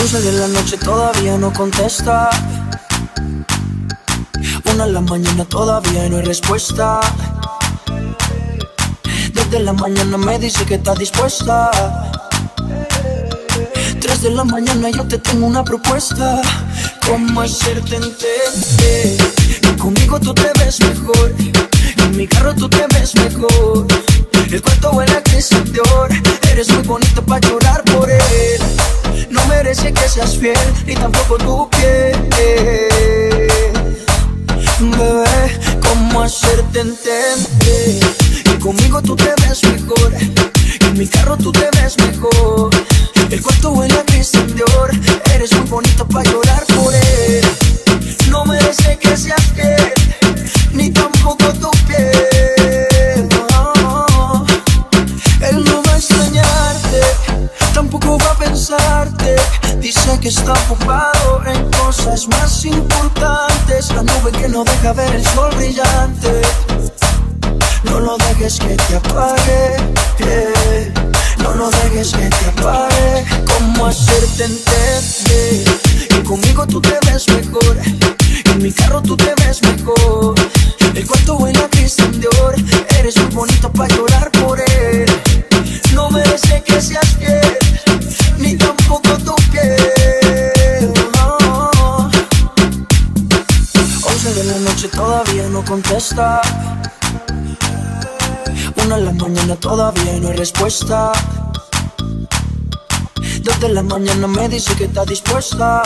11 de la noche todavía no contesta. 1 de la mañana todavía no hay respuesta. 2 de la mañana me dice que está dispuesta. 3 de la mañana yo te tengo una propuesta. ¿Cómo hacerte entender que conmigo tú te ves mejor? En mi carro tú te ves mejor. El cuarto huele a Christian Dior. Eres muy bonito pa' llorar por él. No merece que seas fiel, ni tampoco tu piel. Bebé, ¿cómo hacerte entender que conmigo tú te ves mejor? En mi carro tú te ves mejor. El cuarto huele a Christian Dior. Eres muy bonito pa' llorar por él. No merece que seas fiel, ni tampoco tu piel. No. Él no va a extrañarte, tampoco va a pensarte. Dice que está ocupado en cosas más importantes. La nube que no deja ver el sol brillante. No lo dejes que te apague, no lo dejes que te apague. ¿Cómo hacerte entender que conmigo tú te ves mejor? En mi carro tú te ves mejor. El cuarto huele a Christian Dior. Eres muy bonito pa' llorar por él. No merece que seas fiel, ni tampoco tu piel. No. 11 de la noche todavía no contesta. 1 de la mañana todavía no hay respuesta. 2 de la mañana me dice que está dispuesta.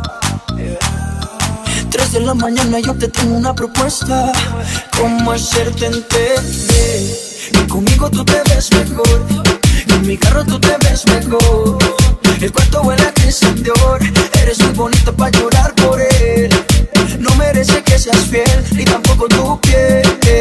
3 de la mañana yo te tengo una propuesta. ¿Cómo hacerte entender que conmigo tú te ves mejor? En mi carro tú te ves mejor. El cuarto huele a Christian Dior. Eres muy bonito pa' llorar por él. No merece que seas fiel, ni tampoco tu piel.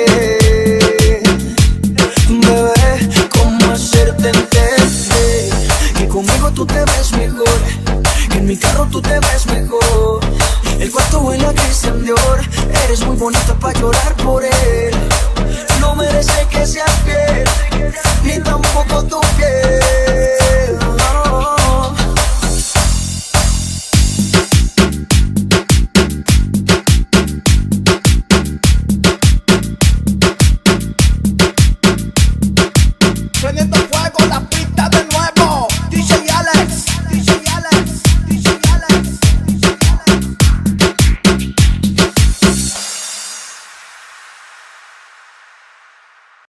Bebé, ¿cómo hacerte entender que conmigo tú te ves mejor? Que en mi carro tú te ves mejor. El cuarto huele a Christian Dior. Eres muy bonita pa' llorar por él. No merece que seas fiel, ni tampoco tu piel.